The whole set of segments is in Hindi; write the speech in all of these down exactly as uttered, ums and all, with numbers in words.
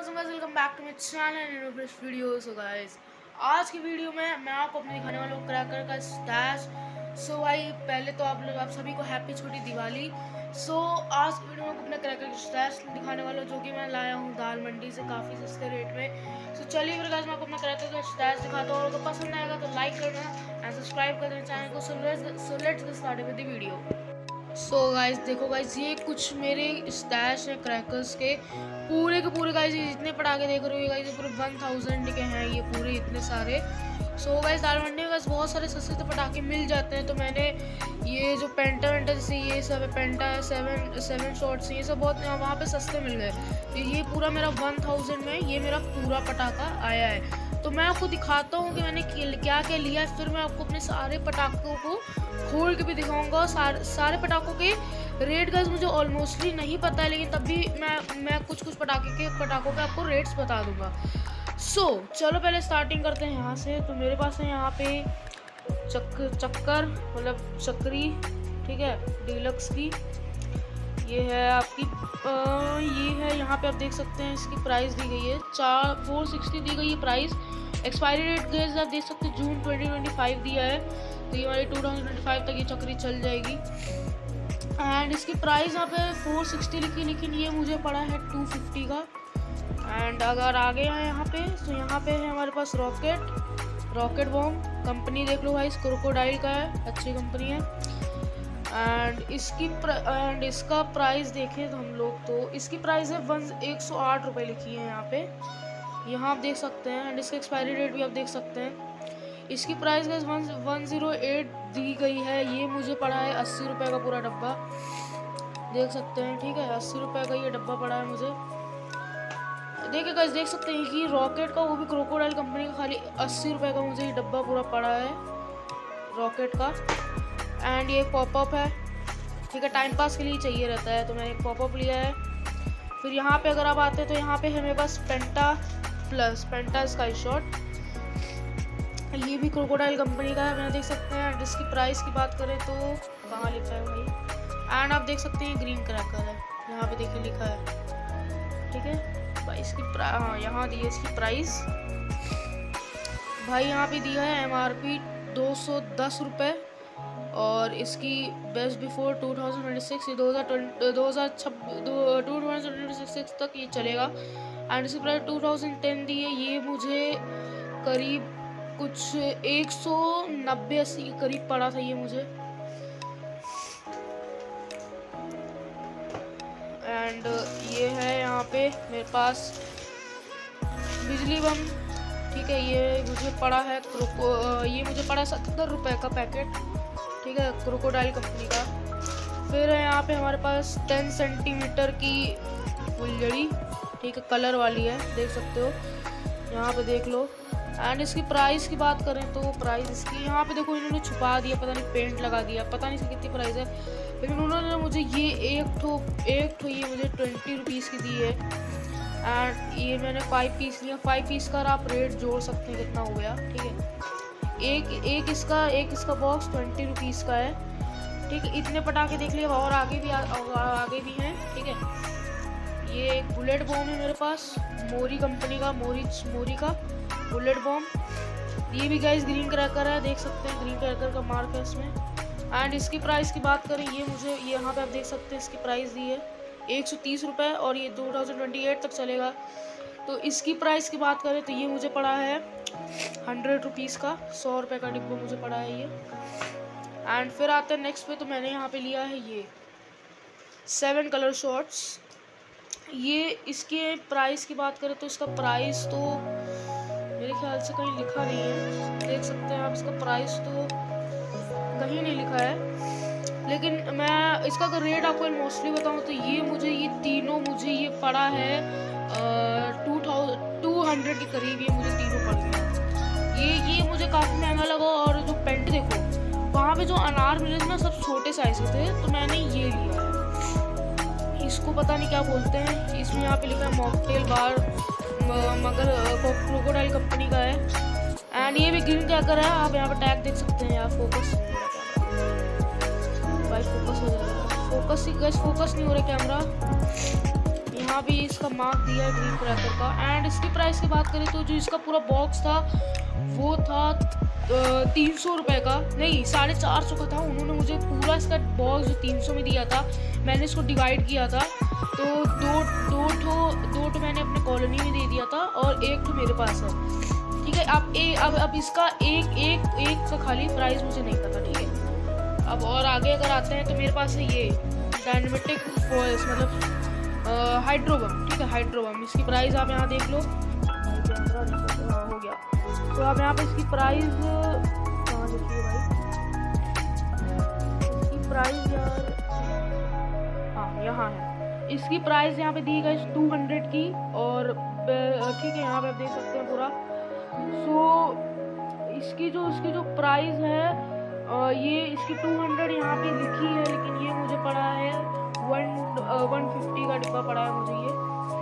Welcome back to my channel and fresh video. So guys, आज की वीडियो में मैं आपको अपने दिखाने वाला हूँ क्रैकर का स्टैश। सो भाई पहले तो आप लोग आप सभी को हैप्पी छोटी दिवाली। सो so, आज की वीडियो में अपने क्रैकर का स्टैश दिखाने वाला हूँ, जो कि मैं लाया हूँ दाल मंडी से काफ़ी सस्ते रेट में। सो so, चलिए फिर गाइस मैं आपको अपना क्रैकर का स्टैश दिखाता हूँ, और अगर पसंद आएगा तो लाइक करना एंड सब्सक्राइब कर देना चैनल को। So let's so let's get started with the video. So guys देखो गाइस, ये कुछ मेरे स्टैश है क्रैकर्स के, पूरे के पूरे गाइस जितने पटाखे देख रहे हो गाइस, ये पूरे वन थाउजेंड के हैं ये पूरे इतने सारे। सो so गाइस दाल मंडी में गाइस बहुत सारे सस्ते सस्ते पटाखे मिल जाते हैं, तो मैंने ये जो पेंटा वेंटा जैसे ये सब है, पेंटा है, सेवन सेवन शॉट्स, ये सब बहुत वहाँ पे सस्ते मिल गए। तो ये पूरा मेरा वन थाउजेंड में ये मेरा पूरा पटाखा आया है। तो मैं आपको दिखाता हूँ कि मैंने क्या क्या लिया है, फिर मैं आपको अपने सारे पटाखों को खोल के भी दिखाऊंगा। सारे सारे पटाखों के रेट गाइस मुझे ऑलमोस्टली नहीं पता है, लेकिन तब भी मैं मैं कुछ कुछ पटाखे के पटाखों के आपको रेट्स बता दूंगा। सो so, चलो पहले स्टार्टिंग करते हैं यहाँ से। तो मेरे पास है यहाँ पे चक्कर चक्कर मतलब चक्री, ठीक है, डीलक्स की। ये है आपकी आ, ये है यहाँ पे आप देख सकते हैं, इसकी प्राइस दी गई है चार फोर सिक्सटी दी गई है प्राइस। एक्सपायरी डेट गाइस आप देख सकते हैं जून ट्वेंटी ट्वेंटी फाइव दिया है, तो ये हमारी टू थाउजेंड ट्वेंटी फाइव तक ये चक्री चल जाएगी। एंड इसकी प्राइस यहाँ पे फोर सिक्सटी लिखी, लेकिन ये मुझे पड़ा है टू फिफ्टी का। एंड अगर आगे हैं यहाँ पे, तो यहाँ पे है हमारे पास रॉकेट रॉकेट बॉम्ब कंपनी, देख लो भाई, क्रोकोडाइल का है, अच्छी कंपनी है। एंड इसकी एंड इसका प्राइस देखें तो हम लोग, तो इसकी प्राइस है वन एक सौ आठ रुपये लिखी है यहाँ पे, यहाँ आप देख सकते हैं। एंड इसका एक्सपायरी डेट भी आप देख सकते हैं। इसकी price guys one one zero eight दी गई है, ये मुझे पड़ा है अस्सी रुपये का पूरा डब्बा, देख सकते हैं, ठीक है, अस्सी रुपये का ये डब्बा पड़ा है मुझे। देखिए गाइस देख सकते हैं कि रॉकेट का, वो भी क्रोकोडाइल कंपनी का, खाली अस्सी रुपये का मुझे ये डब्बा पूरा पड़ा है रॉकेट का। एंड ये पॉपअप है, ठीक है, टाइम पास के लिए चाहिए रहता है, तो मैंने एक पॉपअप लिया है। फिर यहाँ पे अगर आप आते हैं तो यहाँ पे है मेरे पास penta plus penta sky shot, ये भी क्रोकोडाइल कंपनी का है, मैंने देख सकते हैं। एंड इसकी प्राइस की बात करें तो कहाँ लिखा है भाई, एंड आप देख सकते हैं ग्रीन क्रैकर है, यहाँ पे देखिए लिखा है, ठीक है भाई। इसकी हाँ यहाँ दी है इसकी प्राइस भाई, यहाँ पे दिया है एम आर पी दो सौ दस रुपये, और इसकी best before two thousand twenty six, दो हज़ार ट्वेंटी दो हज़ार ट्वेंटी सिक्स तक ये चलेगा। एंड इसकी प्राइस टू थाउजेंड टेन दी है, ये मुझे करीब कुछ एक सौ नब्बे अस्सी के करीब पड़ा था ये मुझे। एंड ये है यहाँ पे मेरे पास बिजली बम, ठीक है, ये मुझे पड़ा है क्रोको ये मुझे पड़ा सत्तर रुपये का पैकेट, ठीक है, क्रोकोडाइल कंपनी का। फिर है यहाँ पे हमारे पास टेन सेंटीमीटर की फुलझड़ी, ठीक है, कलर वाली है, देख सकते हो, यहाँ पे देख लो। एंड इसकी प्राइस की बात करें तो प्राइस इसकी यहाँ पे देखो इन्होंने छुपा दिया, पता नहीं पेंट लगा दिया, पता नहीं इसकी कितनी प्राइस है, लेकिन उन्होंने मुझे ये एक ठो एक ठो ये मुझे ट्वेंटी रुपीज़ की दी है। एंड ये मैंने फाइव पीस लिया, फाइव पीस का आप रेट जोड़ सकते हैं कितना हो गया, ठीक है। एक एक इसका एक इसका बॉक्स ट्वेंटी रुपीज़ का है, ठीक है। इतने पटाखे देख लिए, और आगे भी आ, आगे भी हैं, ठीक है। ये एक बुलेट बॉम्ब है मेरे पास, मोरी कंपनी का, मोरी मोरी का बुलेट बॉम्ब, ये भी गाइस ग्रीन क्रैकर है, देख सकते हैं ग्रीन क्रैकर का मार्क है इसमें। एंड इसकी प्राइस की बात करें, ये मुझे ये यहाँ पे आप देख सकते हैं इसकी प्राइस दी है एक सौ तीस रुपये, और ये दो हज़ार अट्ठाईस तक चलेगा। तो इसकी प्राइस की बात करें तो ये मुझे पड़ा है हंड्रेड रुपीज़ का, सौ रुपये का डिब्बा मुझे पड़ा है ये। एंड फिर आते हैं नेक्स्ट पे, तो मैंने यहाँ पे लिया है ये सेवन कलर शॉट्स। ये इसके प्राइस की बात करें तो इसका प्राइस तो मेरे ख्याल से कहीं लिखा नहीं है, देख सकते हैं आप, इसका प्राइस तो कहीं नहीं लिखा है, लेकिन मैं इसका अगर रेट आपको मोस्टली बताऊँ तो ये मुझे ये तीनों मुझे ये पड़ा है टू थाउजेंड टू हंड्रेड के करीब, ये मुझे तीनों पड़ गए। ये ये मुझे काफ़ी महंगा लगा। और जो पेंट देखो, वहाँ पे जो अनार मिले थे ना सब छोटे साइज़ के थे, तो मैंने ये लिया है, इसको पता नहीं क्या बोलते हैं, इसमें यहाँ पे लिखा है मॉकटेल बार, मगर क्रोकोडाइल कंपनी का है। एंड ये भी ग्रीन क्रैकर है, आप यहाँ पे टैग देख सकते हैं यार। फोकस भाई फोकस हो जाएगा, फोकस ही गैस फोकस नहीं हो रहा कैमरा, यहाँ पे इसका मार्क दिया है ग्रीन क्रैकर का। एंड इसकी प्राइस की बात करें तो जो इसका पूरा बॉक्स था वो था तीन सौ रुपये का, नहीं साढ़े चार सौ का था। उन्होंने मुझे पूरा इसका बॉक्स जो तीन सौ में दिया था, मैंने इसको डिवाइड किया था, तो दो दो ठो दो ठो मैंने अपने कॉलोनी में दे दिया था और एक ठो मेरे पास है, ठीक है। अब ए, अब अब इसका एक एक एक का खाली प्राइस मुझे नहीं पता, ठीक है। अब और आगे अगर आते हैं तो मेरे पास है ये डायनेमेटिक फॉल्स, मतलब हाइड्रोबम, ठीक है, हाइड्रोबम। इसकी प्राइस आप यहाँ देख लो, हो गया। तो आप यहाँ पे इसकी प्राइस कहाँ देखिए भाई, इसकी प्राइस यार, हाँ यहाँ है। इसकी प्राइस यहाँ पे दी गई टू हंड्रेड की, और ठीक है यहाँ पे आप देख सकते हैं पूरा। सो इसकी जो इसकी जो प्राइस है ये इसकी टू हंड्रेड यहाँ पे लिखी है, लेकिन ये मुझे पड़ा है वन वन फिफ्टी का डिब्बा पड़ा है मुझे ये।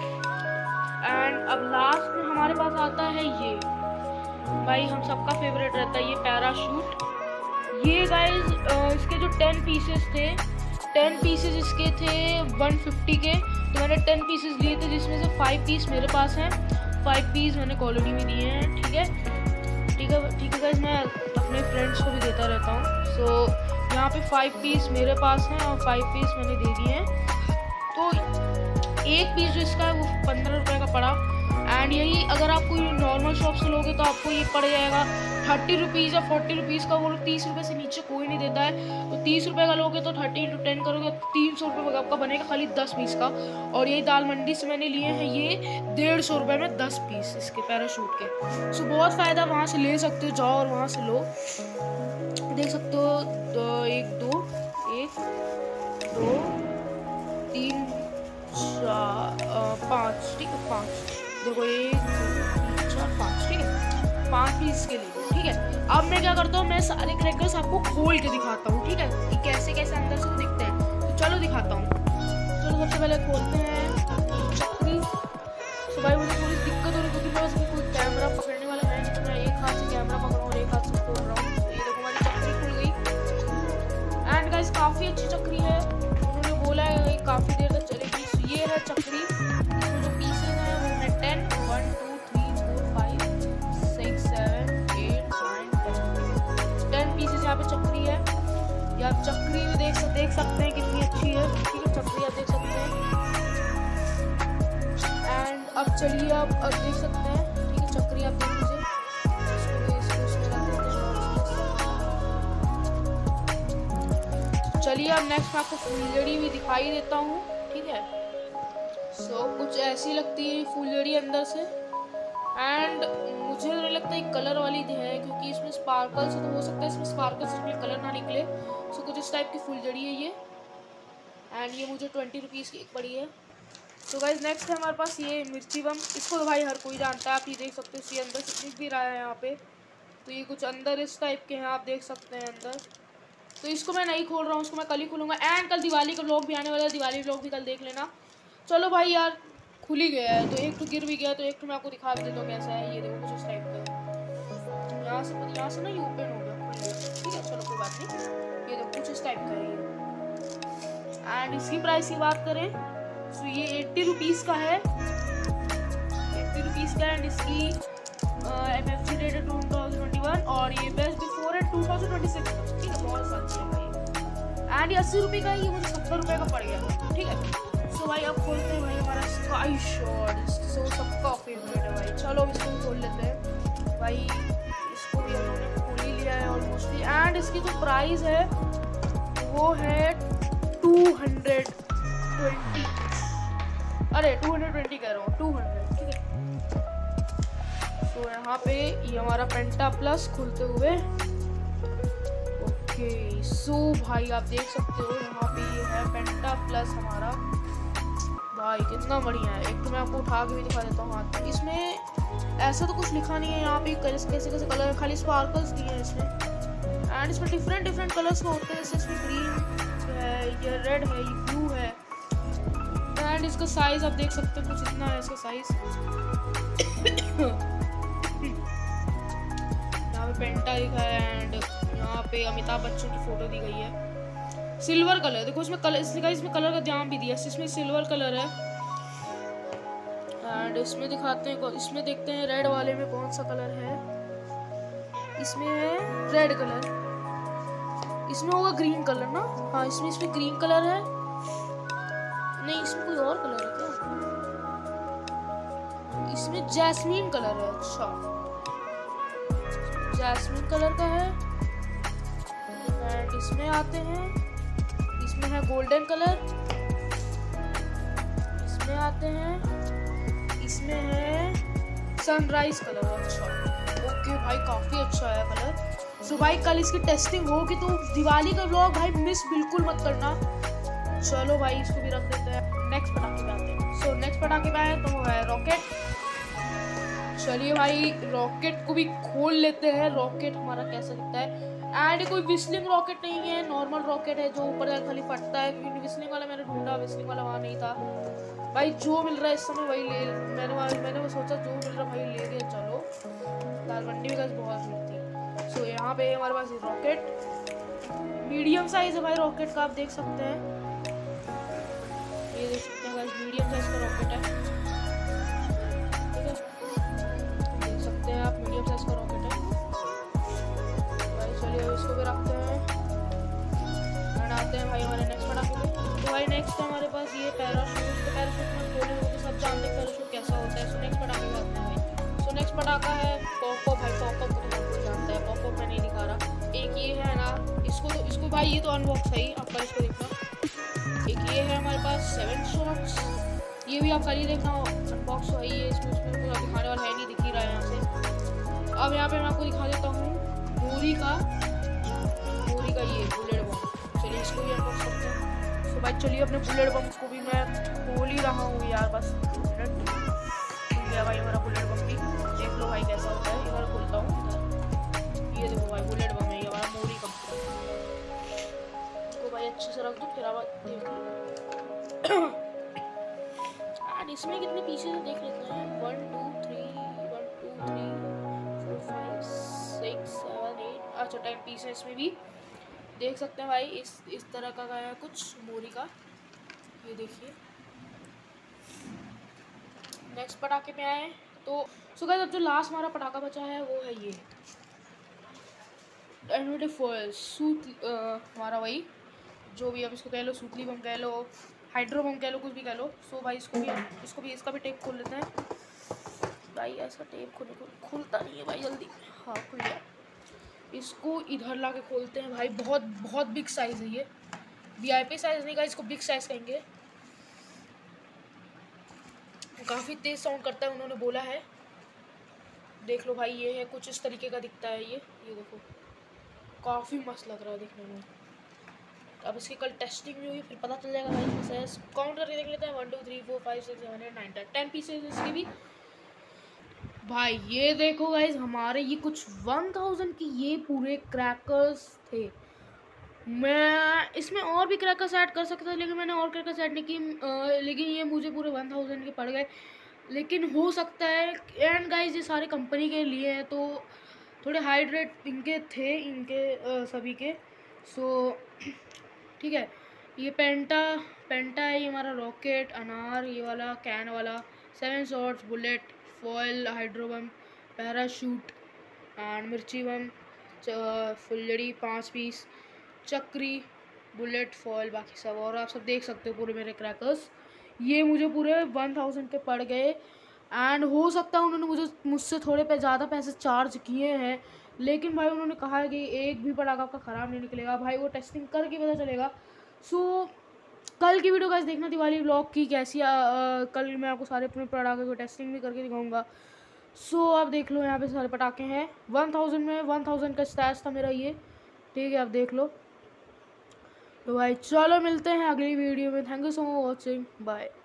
एंड अब लास्ट में हमारे पास आता है ये, भाई हम सबका फेवरेट रहता है ये पैराशूट। ये गाइस इसके जो टेन पीसेस थे, टेन पीसेस इसके थे वन फिफ्टी के, तो मैंने टेन पीसेस लिए थे, जिसमें से फाइव पीस मेरे पास हैं, फाइव पीस मैंने कॉलोनी में दिए हैं, ठीक है ठीक है ठीक है गाइस। मैं अपने फ्रेंड्स को भी देता रहता हूँ। सो so, यहाँ पे फाइव पीस मेरे पास हैं और फाइव पीस मैंने दे दिए हैं। तो एक पीस जो इसका है वो पंद्रह रुपये का पड़ा। एंड यही अगर आप कोई नॉर्मल शॉप से लोगे तो आपको ये पड़ जाएगा थर्टी रुपीज़ या फोर्टी रुपीज़ का। वो लोग तीस रुपये से नीचे कोई नहीं देता है। तो तीस रुपये का लोगे तो थर्टी इंटू टेन करोगे तीन सौ रुपये आपका बनेगा खाली दस पीस का। और यही दाल मंडी से मैंने लिए हैं ये डेढ़ सौ रुपये में दस पीस इसके पैराशूट के। सो बहुत फ़ायदा, वहाँ से ले सकते हो, जाओ और वहाँ से लो, देख सकते हो। दो, एक दो एक दो तीन चार पाँच, ठीक है पाँच, देखो एक दो चार पाँच, ठीक है पाँच पीस के लिए, ठीक है। अब मैं क्या करता हूँ, मैं सारे क्रैकर्स आपको खोल के दिखाता हूँ, ठीक है, कि कैसे कैसे अंदर से दिखते हैं। तो चलो दिखाता हूँ। चलो सबसे पहले खोलते हैं चक्री। तो भाई मुझे थोड़ी दिक्कत हो रही है क्योंकि मैं कोई कैमरा पकड़ने वाला है नहीं, तो मैं एक हाथ से कैमरा पकड़ रहा हूँ और एक हाथ से खोल रहा हूँ। तो ये देखो हमारी चक्री खुल गई। एंड गाइस काफ़ी अच्छी चक्री है, उन्होंने बोला है काफ़ी देर तक चलेगी। ये है चक्री, इसमें जो पीसेज हैं वो है ten, one two three four five six seven eight nine ten, ten pieces यहाँ पे चक्री है। ये आप चक्री भी देख देख सकते हैं कितनी अच्छी है, ठीक है, चक्री आप देख सकते हैं। एंड अब चलिए आप अब देख सकते हैं, ठीक है, चक्री आप देख लीजिए। चलिए अब नेक्स्ट मैं आपको फुलझड़ी भी दिखाई देता हूँ, ठीक है। सो so, कुछ ऐसी लगती है फुलझड़ी अंदर से। एंड मुझे नहीं लगता एक कलर वाली है, क्योंकि इसमें स्पार्कल्स तो हो सकता है इसमें स्पार्कल्स इसमें कलर ना निकले। सो so, कुछ इस टाइप की फुलझड़ी है ये। एंड ये मुझे ट्वेंटी रुपीज़ की एक पड़ी है। तो गाइज नेक्स्ट है हमारे पास ये मिर्ची बम। इसको तो भाई हर कोई जानता है, आप ये देख सकते हो, इसके अंदर से दिख भी रहा है यहाँ पे। तो ये कुछ अंदर इस टाइप के हैं, आप देख सकते हैं अंदर। तो इसको मैं नहीं खोल रहा हूँ, उसको मैं कल ही खोलूँगा। एंड कल दिवाली का व्लॉग भी आने वाला है, दिवाली व्लॉग भी कल देख लेना। चलो भाई यार खुल ही गया है, तो एक तो गिर भी गया, तो एक तो मैं आपको दिखा भी देता हूँ कैसा है। ये देखो कुछ इस टाइप का, यहाँ से यहाँ से ना ये ओपन हो गया, ठीक है, चलो कोई बात नहीं। ये देखो कुछ इस टाइप का है ये। एंड इसकी प्राइस की बात करें तो ये एट्टी रुपीज़ का है, एट्टी रुपीज़ का। एंड इसकी एम एफ सी डेट है टू थाउजेंड ट्वेंटी वन और ये बेस्ट बिफोर है टू थाउजेंड ट्वेंटी सिक्स का, ठीक है, बहुत सस्ता है भाई। एंड ये अस्सी रुपये का, ये मुझे सत्तर रुपये का पड़ गया, ठीक है। सो भाई अब खोलते हैं भाई हमारा स्काई शॉट। सो सबका फेवरेट है भाई, चलो इसको खोल लेते हैं भाई। इसको भी हमने खोल ही लिया है ऑलमोस्टली। एंड इसकी जो प्राइस है वो है टू हंड्रेड ट्वेंटी, अरे टू हंड्रेड ट्वेंटी कह रहा हूँ, टू हंड्रेड, ठीक है। सो यहाँ पे ये हमारा पेंटा प्लस खुलते हुए, ओके। सो भाई आप देख सकते हो यहाँ पे ये है पेंटा प्लस हमारा, भाई कितना बढ़िया है। एक तो मैं आपको उठा के भी दिखा देता हूँ हाथ। इसमें ऐसा तो कुछ लिखा नहीं है यहाँ पे कैसे कैसे कैसे कलर, खाली स्पार्कल्स दिए हैं इसमें। एंड इसमें डिफरेंट डिफरेंट कलर्स के होते हैं, जैसे इसमें ग्रीन है, ये रेड है, ये ब्लू है। एंड इसका साइज आप देख सकते हो कुछ इतना है इसका साइज। यहाँ पे पेंटा लिखा है एंड यहाँ पे अमिताभ बच्चन की फोटो दी गई है। सिल्वर कलर देखो इसमें कलर, इसलिए इसमें कलर का ध्यान भी दिया, इसमें सिल्वर कलर है। एंड इसमें दिखाते हैं, इसमें देखते हैं रेड वाले में कौन सा कलर है। इसमें है रेड कलर, इसमें होगा ग्रीन कलर ना। हाँ इसमें इसमें ग्रीन कलर है, नहीं इसमें कोई और कलर है क्या? इसमें जैस्मीन कलर है। अच्छा जैस्मीन कलर का है। एंड इसमें आते हैं, इसमें है गोल्डन कलर। इसमें आते हैं, इसमें है सनराइज कलर। अच्छा ओके भाई काफी अच्छा है कलर। सो भाई कल इसकी टेस्टिंग होगी तो दिवाली का व्लॉग भाई मिस बिल्कुल मत करना। चलो भाई इसको भी रख देते हैं, नेक्स्ट पटाखे पे आते हैं। सो नेक्स्ट पटाखे पे आए तो वो है रॉकेट। चलिए भाई रॉकेट को भी खोल लेते हैं, रॉकेट हमारा कैसा दिखता है। एंड कोई विस्लिंग रॉकेट नहीं है, नॉर्मल रॉकेट है जो ऊपर खाली फटता है, क्योंकि विस्लिंग वाला मैंने ढूंढा, विस्लिंग वाला वहाँ नहीं था। भाई जो मिल रहा है इस समय वही ले, मैंने मैंने वो सोचा जो मिल रहा है वही ले लिया। चलो दाल मंडी में बहुत मिलती है। सो यहाँ पे हमारे पास रॉकेट मीडियम साइज है भाई रॉकेट का, आप देख सकते हैं, ये देख सकते हैं गाइस मीडियम साइज का रॉकेट है। ठीक है देख सकते हैं आप मीडियम साइज का रॉकेट है भाई। चलिए इसको भी रखते हैं एंड आते हैं भाई हमारे नेक्स्ट पटाखे पे। तो भाई नेक्स्ट हमारे पास ये पैराशूट। तो पैराशूट में बोले वो सब जानते हैं पैराशूट कैसा होता है। सो नेक्स्ट पटाखे पे आते हैं भाई। सो नेक्स्ट पटाखा है पॉपअप। भाई पॉपअप को तो जानता है, पॉपअप मैं नहीं दिखा रहा। एक ये है ना, इसको तो इसको भाई ये तो अनबॉक्स है ही, आप कल इसको देखना। एक ये है हमारे पास सेवन शॉट्स, ये भी आप कल ही देखना, अनबॉक्स है ये, इसमें उसमें पूरा दिखाने वाला है नहीं, दिख ही रहा है यहाँ से। अब यहाँ पे मैं आपको दिखा देता हूँ मोरी का, मोरी का ये बुलेट बम। चलिए इसको भी अनबॉक्स करते हैं। तो भाई चलिए अपने बुलेट बम को भी मैं खोल ही रहा हूँ यार, बस मिनट गया भाई हमारा बुलेट बम भी। देख लो भाई कैसा होता है, इधर खोलता हूँ। ये देखो भाई बुलेट बम है ये हमारा मोरी का। इसको भाई अच्छे से रख दो फिर आप देख लो। एंड इसमें कितने पीसेस है देख लेते हैं। One two three one two three four five six seven eight, अच्छा टेन पीस है इसमें भी, देख सकते हैं भाई। इस इस तरह का है कुछ मोरी का, ये देखिए। नेक्स्ट पटाखे पे आए तो सो गाइस अब जो लास्ट हमारा पटाखा बचा है वो है ये एनोडेड फॉयल सूत, हमारा वही जो भी आप इसको कह लो, सूतली बम कह लो, हाइड्रो बम कह लो, कुछ भी कह लो। सो भाई इसको भी इसको भी इसका भी टेप खोल लेते हैं भाई। ऐसा टेप खोलने को खुलता नहीं है भाई जल्दी। हाँ खुल गया। इसको इधर ला के खोलते हैं भाई। बहुत बहुत बिग साइज़ है ये, वीआईपी साइज़ नहीं गाइस, इसको बिग साइज़ कहेंगे। काफ़ी तेज़ साउंड करता है उन्होंने बोला है। देख लो भाई ये है कुछ इस तरीके का दिखता है ये ये देखो काफ़ी मस्त लग रहा है देखने में। अब इसकी कल टेस्टिंग भी हुई फिर पता चल जाएगा भाई कैसा है। काउंट करके देख लेते हैं, one two three four five six seven eight nine ten ten pieces इसकी भी भाई। ये देखो गाइज हमारे ये कुछ वन थाउजेंड की ये पूरे क्रैकर्स थे। मैं इसमें और भी क्रैकर्स ऐड कर सकता था लेकिन मैंने और क्रैकर्स ऐड नहीं की, लेकिन ये मुझे पूरे वन थाउजेंड के पड़ गए। लेकिन हो सकता है एंड गाइज ये सारे कंपनी के लिए हैं तो थोड़े हाई रेट इनके थे, इनके आ, सभी के। सो ठीक है, ये पेंटा पेंटा है, ये हमारा रॉकेट, अनार, ये वाला कैन वाला, seven shots, bullet, foil, hydro bomb, parachute and मिर्ची बम, फुलझड़ी पाँच पीस, चक्री, बुलेट, फॉयल, बाकी सब। और आप सब देख सकते हो पूरे मेरे क्रैकर्स ये मुझे पूरे वन थाउजेंड के पड़ गए। एंड हो सकता है उन्होंने मुझे मुझसे थोड़े पे ज़्यादा पैसे चार्ज किए हैं, लेकिन भाई उन्होंने कहा है कि एक भी पटाखा आपका ख़राब नहीं निकलेगा भाई, वो टेस्टिंग करके पता चलेगा। सो कल की वीडियो गाइस देखना दिवाली व्लॉग की कैसी आ, आ, कल मैं आपको सारे अपने पटाखे को टेस्टिंग भी करके दिखाऊंगा। सो आप देख लो यहाँ पे सारे पटाखे हैं वन थाउजेंड में, वन थाउजेंड का स्टैश था मेरा ये, ठीक है आप देख लो। तो भाई चलो मिलते हैं अगली वीडियो में। Thank you so much watching, bye.